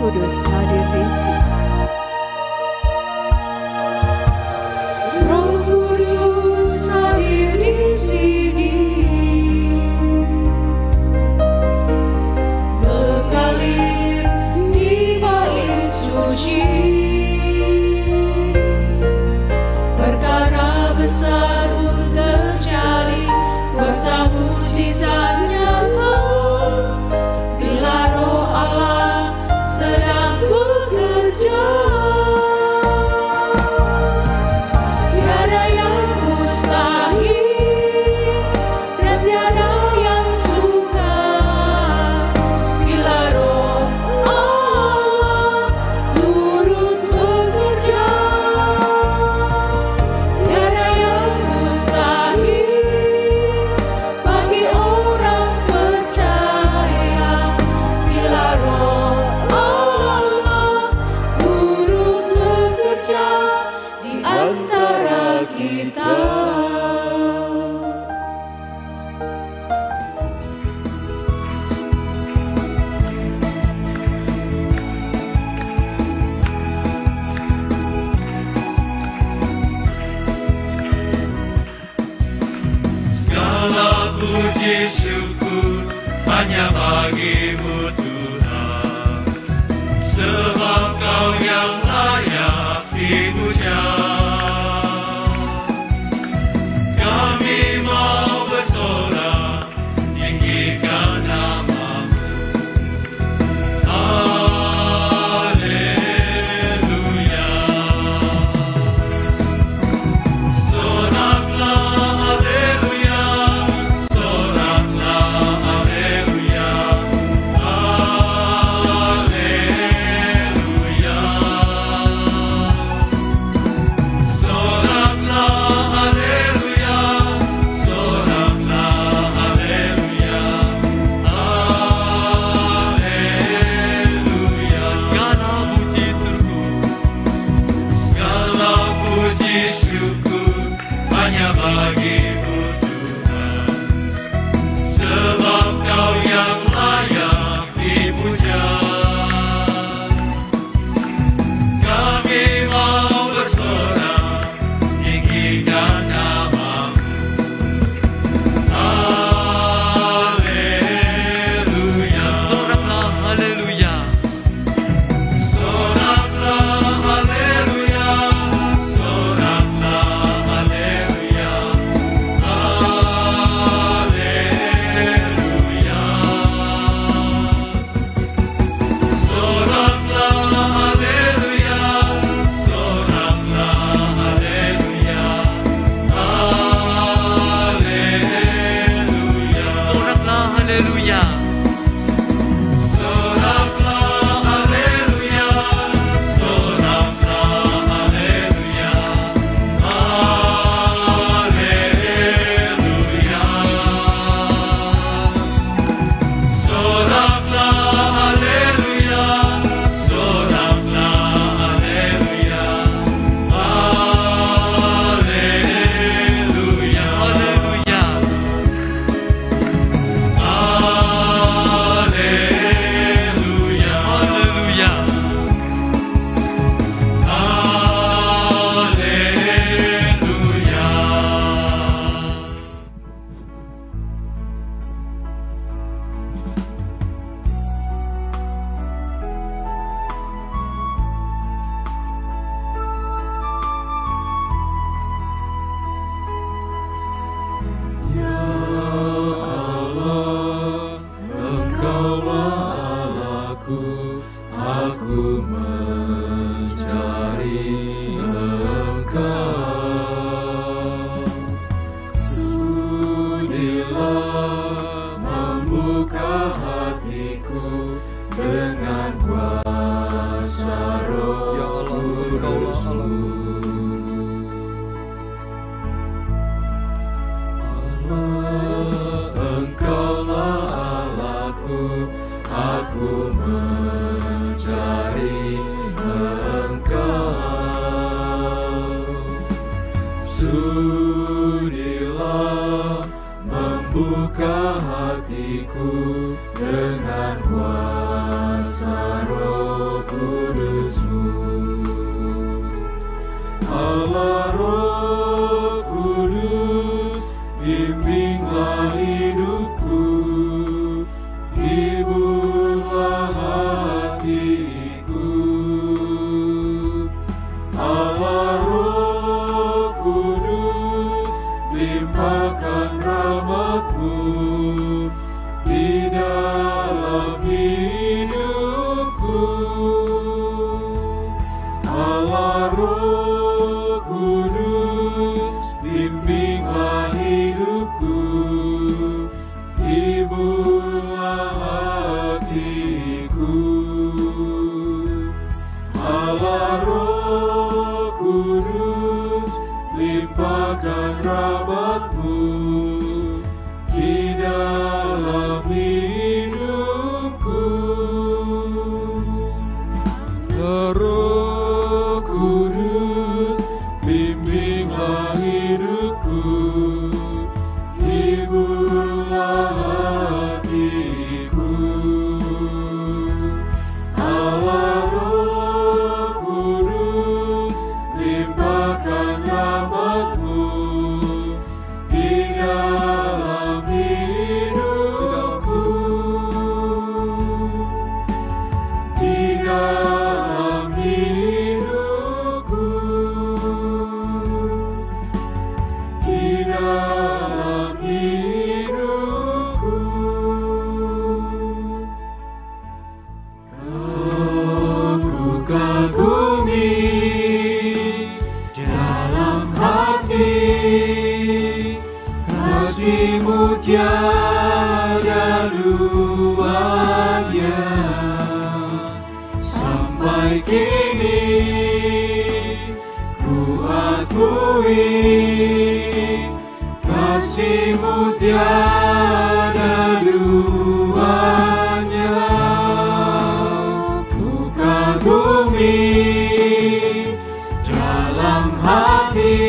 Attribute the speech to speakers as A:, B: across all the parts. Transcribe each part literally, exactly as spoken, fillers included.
A: Kudus hadir di sini.
B: Roh Kudus hadir di sini, mengalir di bait suci. Perkara besar pun terjadi, kuasa mukjizatnya bila Roh Allah sedang bekerja. Tiada yang mustahil dan tiada yang sukar bila Roh Allah turut bekerja. Tiada yang mustahil bagi orang percaya bila Roh Allah turut bekerja di antara kita.
C: Segala puji syukur hanya bagi-Mu Tuhan, sebab Kau yang layak dipuja. Kami mau bersorak tinggikan nama-Mu. Haleluya. Soraklah haleluya, soraklah haleluya, haleluya. Soraklah haleluya, soraklah haleluya, haleluya. Segala puji syukur, segala puji syukur hanya bagi-Mu Tuhan, sebab Kau yang layak dipuja. Kami mau bersorak tinggikan nama-Mu. Haleluya. Soraklah haleluya, soraklah haleluya, soraklah haleluya, haleluya. Soraklah haleluya, soraklah haleluya, haleluya. Soraklah haleluya, soraklah haleluya, soraklah haleluya, haleluya. Soraklah haleluya, soraklah haleluya, haleluya, haleluya, haleluya, Ya Allah, Engkaulah Allahku, aku mencari Engkau. Sudilah membuka hatiku dengan kuasa Roh Kudus-Mu. Allah, Engkaulah Allahku, aku mencari Engkau. Sudilah membuka hatiku dengan kuasa Roh dalam hidupku, di dalam hidupku. Aku kagumi dalam hati, kasih-Mu tiada duanya. Sampai kini ku akui, kasih-Mu tiada duanya. Ku kagumi dalam hati,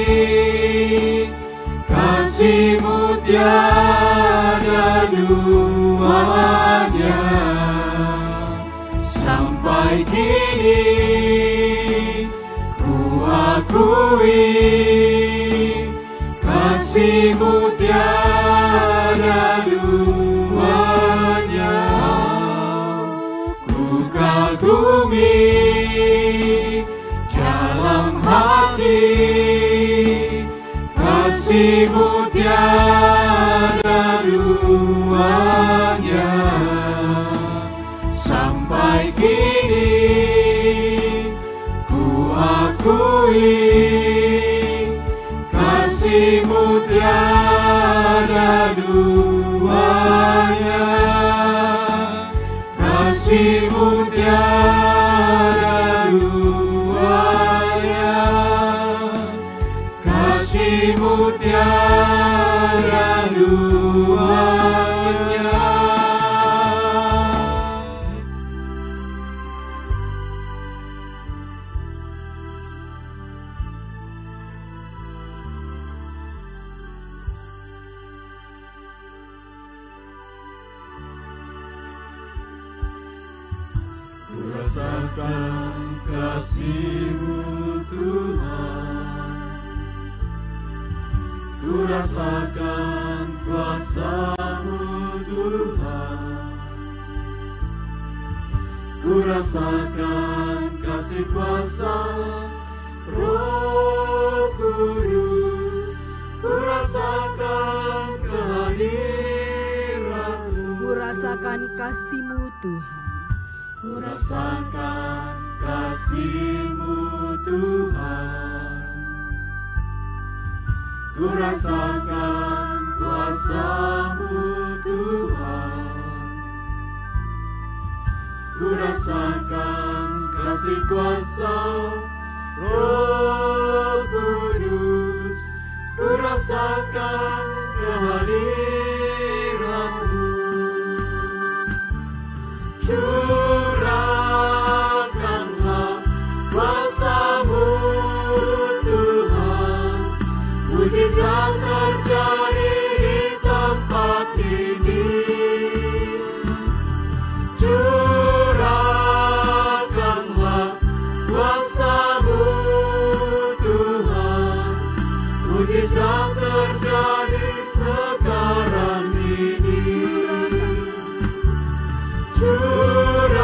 C: kasih-Mu tiada duanya. Sampai kini ku akui, kasih-Mu tiada duanya. Ku kagumi dalam hati, kasih-Mu tiada duanya. Sampai kini ku akui, kasih-Mu tiada duanya. Kasih-Mu tiada duanya. Kasih-Mu tiada duanya. Ku rasakan kasih-Mu Tuhan, ku rasakan kuasa-Mu Tuhan, ku rasakan kasih kuasa Roh Kudus, ku rasakan kehadiran-Mu.
B: Ku rasakan kasih-Mu Tuhan,
C: Ku rasakan kasih-Mu Tuhan, ku rasakan kuasa-Mu Tuhan, ku rasakan kasih kuasa Roh Kudus, ku rasakan kehadiran-Mu. Curahkanlah kuasa-Mu Tuhan, mujizat terjadi di tempat ini. Curahkanlah kuasa-Mu Tuhan, mujizat terjadi sekarang ini. Curahkanlah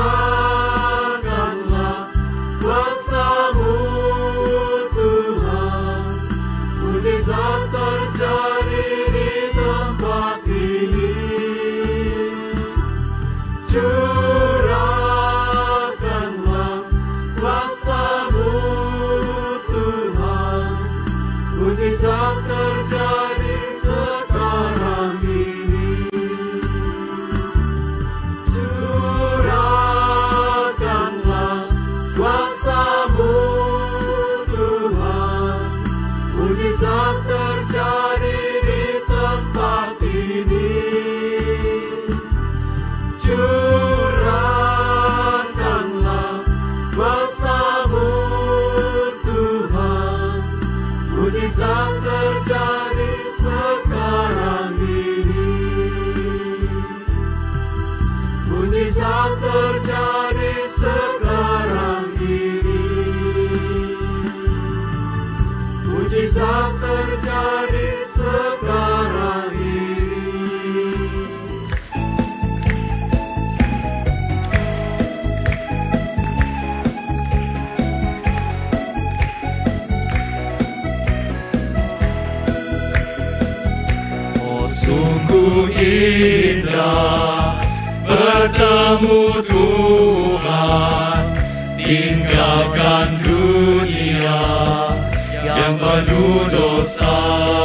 C: indah bertemu Tuhan, tinggalkan dunia yang penuh dosa.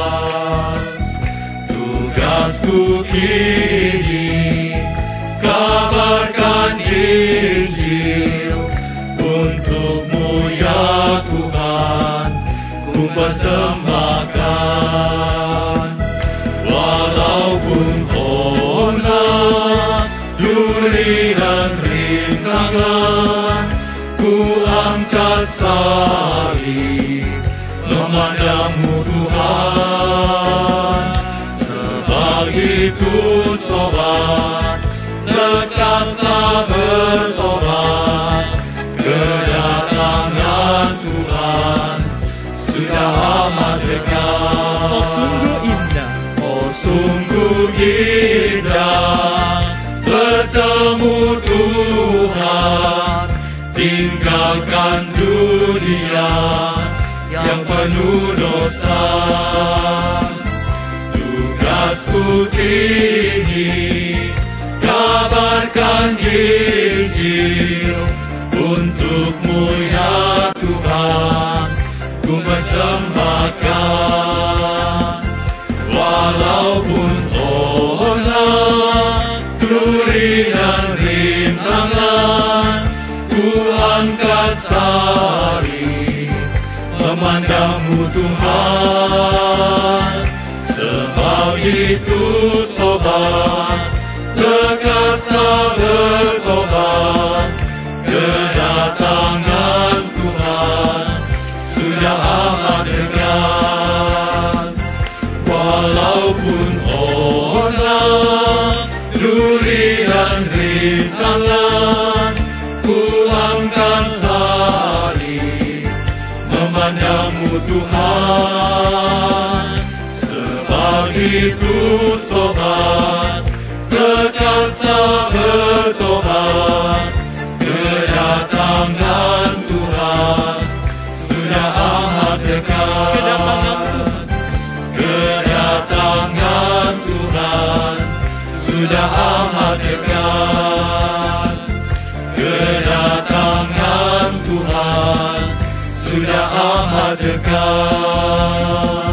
C: Tugasku kini kabarkan Injil, untukmu ya Tuhan ku persembahkan. Walaupun ona, duri dan rintangan, ku angkat salib memandangmu Tuhan. Sebab itu sobat, terpaksa bertobat, kedatangan Tuhan sudah amat dekat.
A: Oh sungguh indah,
C: oh sungguh indah bertemu Tuhan, tinggalkan dunia yang penuh dosa. Tugasku kini kabarkan Injil, untukmu ya Tuhan ku persembahkan. Walaupun ona, duri dan rintangan, ku angkat salib memandangmu Tuhan. Sebab itu sobat, terpaksa bertobat, kedatangan Tuhan sudah amat dekat. Walaupun ona, duri dan rintangan, ku angkat salib memandangmu Tuhan. Sebab itu sobat, terpaksa bertobat, kedatangan Tuhan sudah amat dekat. Kedatangan Tuhan sudah amat dekat. Kedatangan Tuhan sudah amat dekat.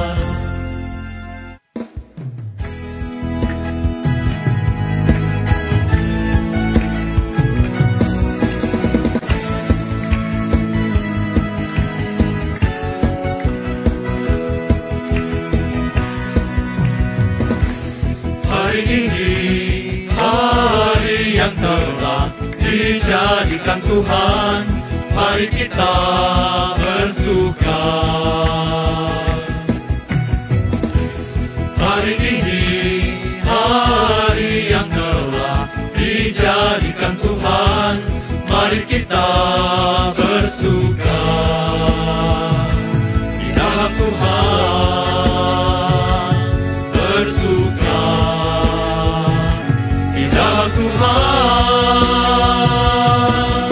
C: Hari ini, hari yang telah dijadikan Tuhan, mari kita bersuka. Hari ini, hari yang telah dijadikan Tuhan, mari kita bersuka. Di dalam Tuhan bersuka, di dalam Tuhan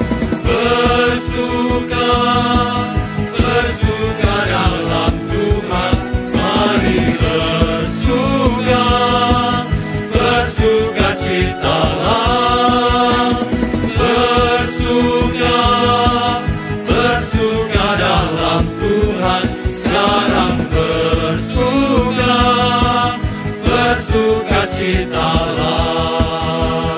C: bersuka, bersuka dalam Tuhan. Mari bersuka, bersuka citalah, bersuka, bersuka dalam Tuhan. Sekarang bersuka, bersuka citalah.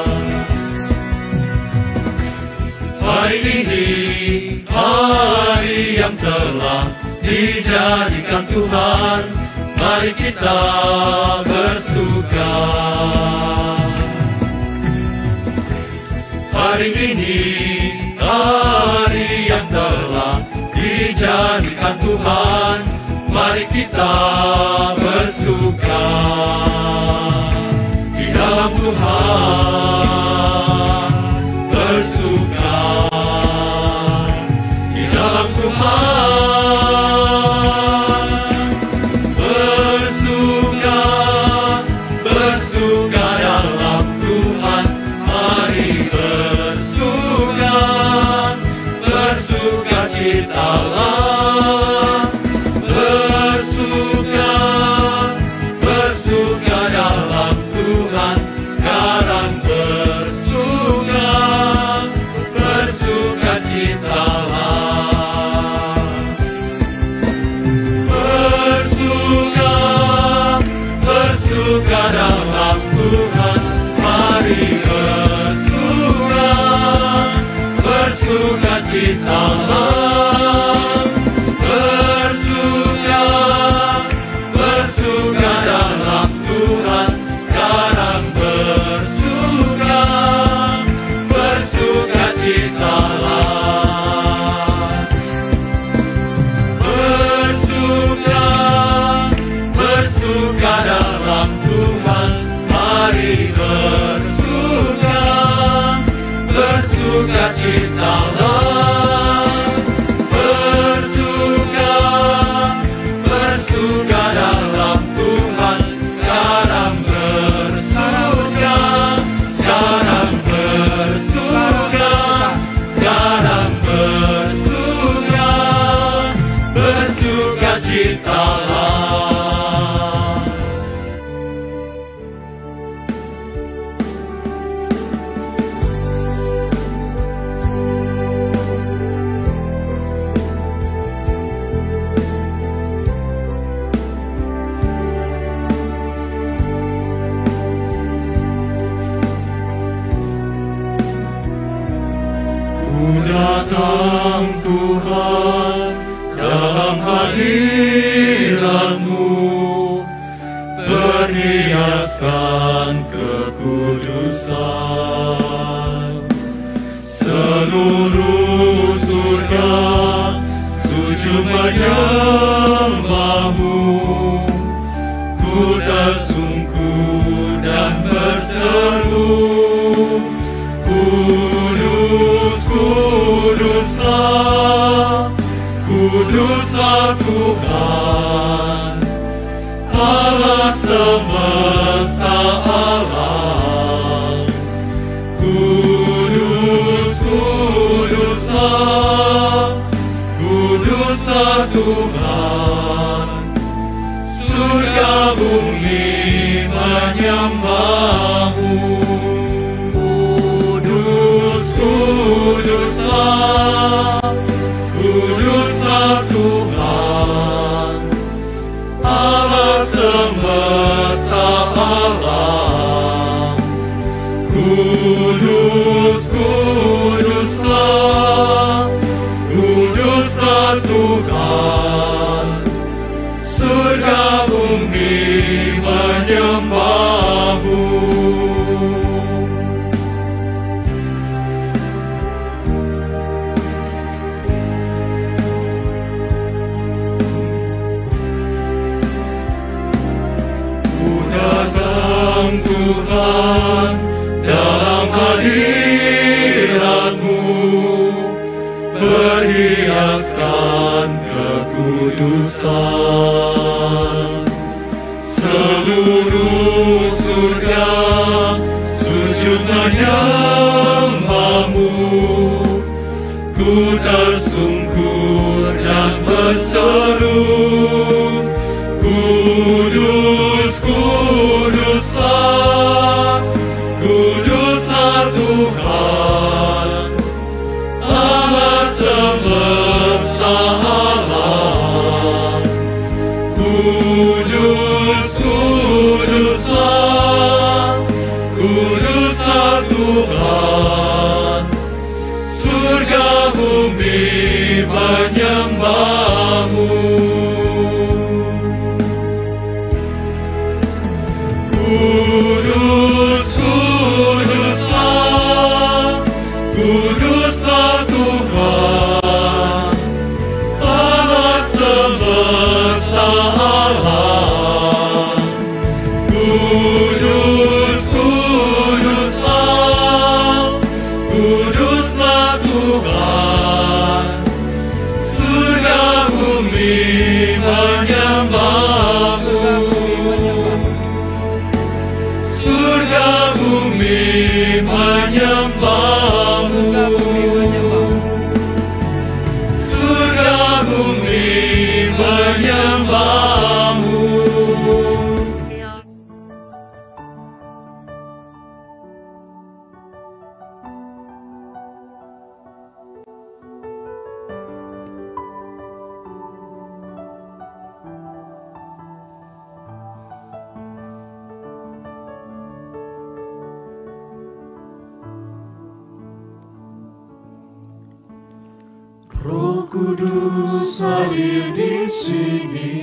C: Hari ini, hari yang telah dijadikan Tuhan, mari kita bersuka. Hari ini, hari yang telah dijadikan Tuhan, mari kita bersuka. Di dalam Tuhan bersuka, di dalam Tuhan bersuka, bersuka dalam Tuhan. Mari bersuka, bersuka citalah, bersuka, bersuka dalam Tuhan. ciptalah, bersuka, bersuka dalam Tuhan, sekarang bersuka, bersuka ciptalah, bersuka, bersuka dalam Tuhan, mari bersuka, bersuka ciptalah, bersuka, bersuka dalam Tuhan, sekarang bersuka, sekarang bersuka, sekarang bersuka, bersuka ciptalah. Ku datang Tuhan dalam hadirat-Mu, berhiaskan kekudusan. Seluruh surga sujud menyembah-Mu, ku tersungkur dan berseru, Kudus, kuduslah, kuduslah Tuhan, Allah semesta alam. Kudus, kuduslah, kuduslah Tuhan, surga bumi menyembah-Mu. Kuduslah, kuduslah Tuhan, Allah semesta alam. Kudus, kuduslah, kuduslah Tuhan, surga bumi menyembah-Mu. Tuhan dalam hadirat-Mu, berhiaskan kekudusan. Seluruh surga sujud menyembah-Mu, ku tersungkur dan berseru, Kudus, kuduslah, kuduslah Tuhan, Allah semesta alam. Kudus, kuduslah, kuduslah Tuhan, surga bumi menyembah-Mu. Kudus, kuduslah, kuduslah Tuhan, Allah semesta alam. Kudus, kuduslah, kuduslah Tuhan, surga bumi menyembah-Mu. Surga bumi menyembah-Mu.
A: Roh Kudus hadir di sini,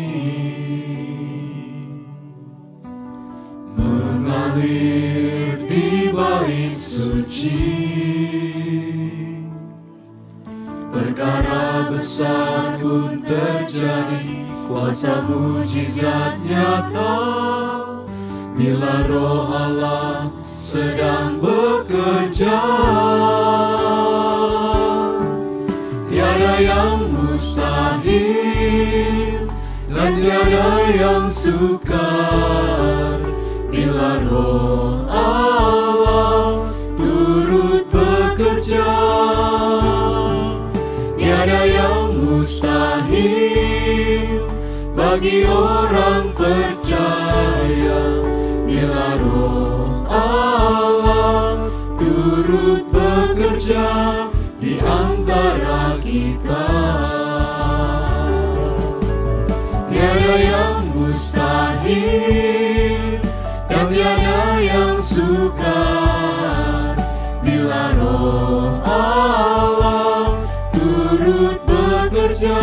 A: mengalir di bait suci. Perkara besar pun terjadi, kuasa mujizat nyata, bila Roh Allah sedang bekerja. Tiada yang mustahil dan tiada yang sukar, bila Roh Allah turut bekerja. Tiada yang mustahil bagi orang percaya, bila Roh Allah turut bekerja di antara kita. Tiada yang mustahil dan tiada yang sukar, bila Roh Allah turut bekerja.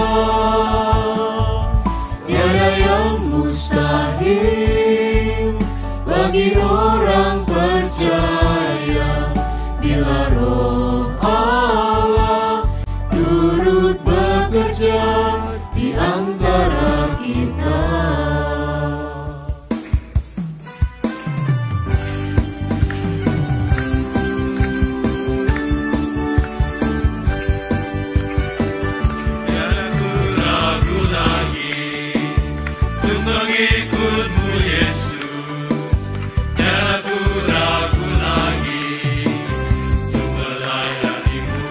A: Tiada yang mustahil bagi orang percaya, bila Roh Allah turut bekerja di antara kita.
C: Mengikutmu Yesus, jangan ku ragu lagi untuk melayanimu.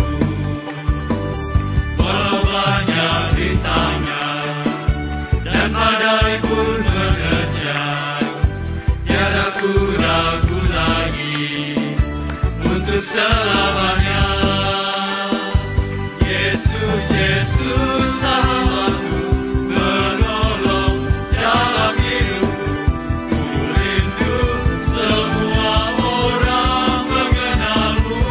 C: Walau banyak rintangan dan badai pun menerjang, tiada ku ragu lagi untuk selamanya. Yesus, Yesus, sahabatku, menolong dalam hidupku. Ku rindu semua orang mengenalmu.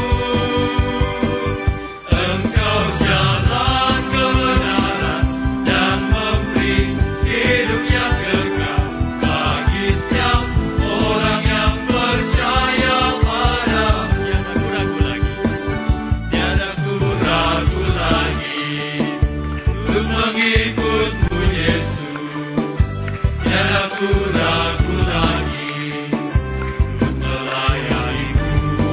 C: Engkau jalan kebenaran dan memberi hidup yang kekal bagi setiap orang yang percaya padamu. Tiada ku ragu lagi, tiada ku ragu lagi untuk mengikutmu Yesus. Tiada ku ragu lagi untuk melayanimu.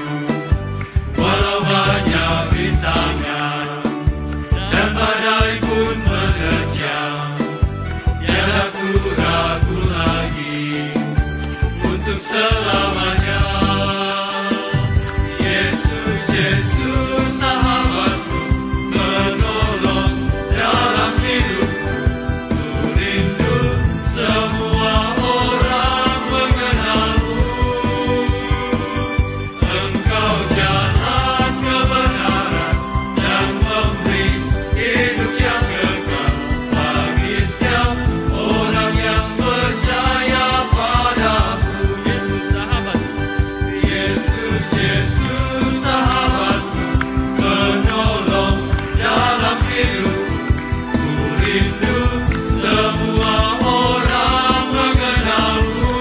C: Walau banyak rintangan dan badai pun menerjang, tiada ku ragu lagi untuk selamanya. Yesus, Yesus, sahabatku, menolong dalam hidupku. Ku rindu semua orang mengenalmu. Engkau jalan kebenaran dan memberi hidup yang kekal bagi setiap orang yang percaya padamu. Yesus, sahabatku, Yesus, Yesus, sahabatku, menolong dalam hidupku. Ku rindu semua orang mengenalmu.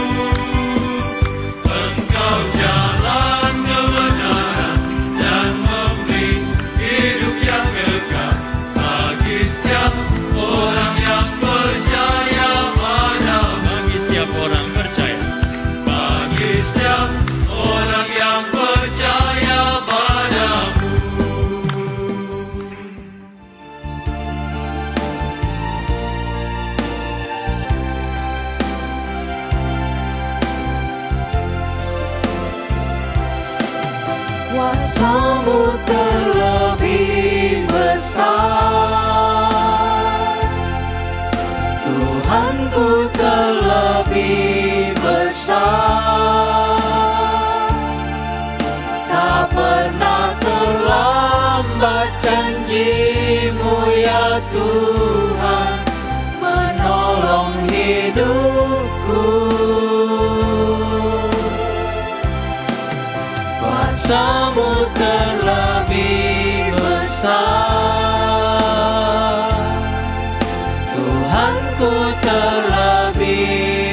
C: Engkau jalan kebenaran dan memberi hidup yang kekal bagi setiap orang yang percaya padamu. Bagi setiap orang percaya, bagi setiap orang yang percaya padamu.
A: Kuasa-Mu terlebih besar, Tuhanku terlebih besar. Tak pernah terlambat janji-Mu ya Tuhan, menolong hidupku. Kuasa-Mu terlebih besar,
C: Tuhanku terlebih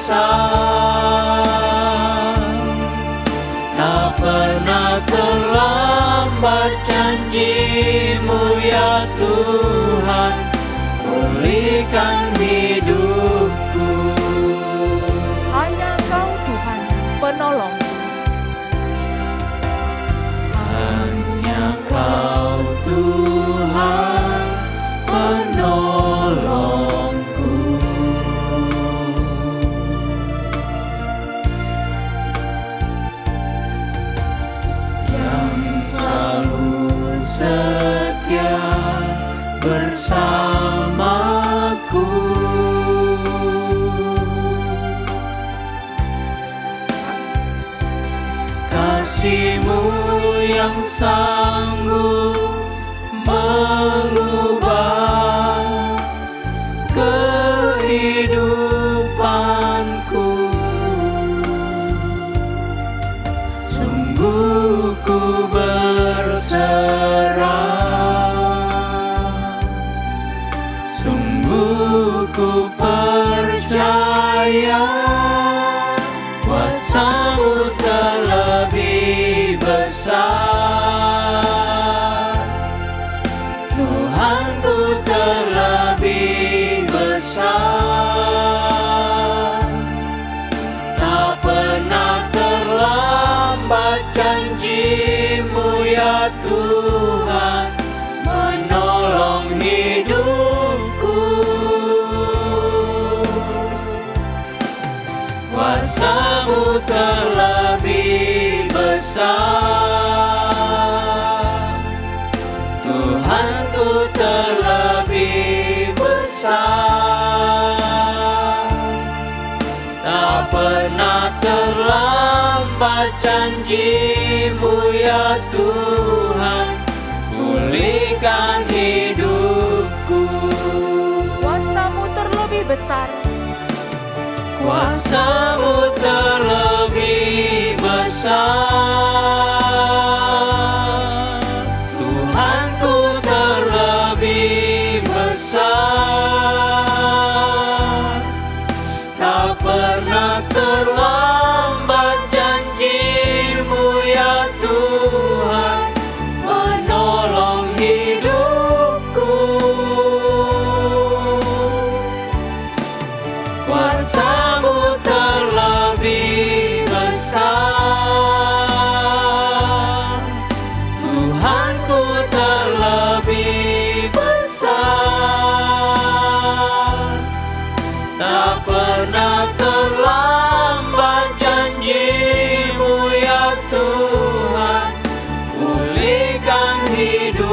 C: besar. Tak pernah terlambat janji-Mu ya Tuhan, pulihkan hidupku.
D: Hanya Engkau Tuhan penolong.
C: Hanya Kau Tuhan penolongku. Yang selalu setia bersamaku. Kasih-Mu yang sanggup mengubah kehidupanku. Sungguh ku berserah, sungguh ku percaya kuasa-Mu terlebih besar. Tuhanku terlebih besar. Tak pernah terlambat janji-Mu ya Tuhan, menolong hidupku. Kuasa-Mu terlebih besar. Tuhanku terlebih besar. Tak pernah terlambat janji-Mu ya Tuhan, pulihkan hidupku.
D: Kuasa-Mu terlebih besar.
C: Kuasa-Mu terlebih besar. Tuhanku terlebih besar. Tak pernah terlambat janji-Mu ya Tuhan, menolong hidupku. Kuasa-Mu terlebih besar. Tuhanku terlebih besar. Tak pernah terlambat janji-Mu ya Tuhan, pulihkan hidup.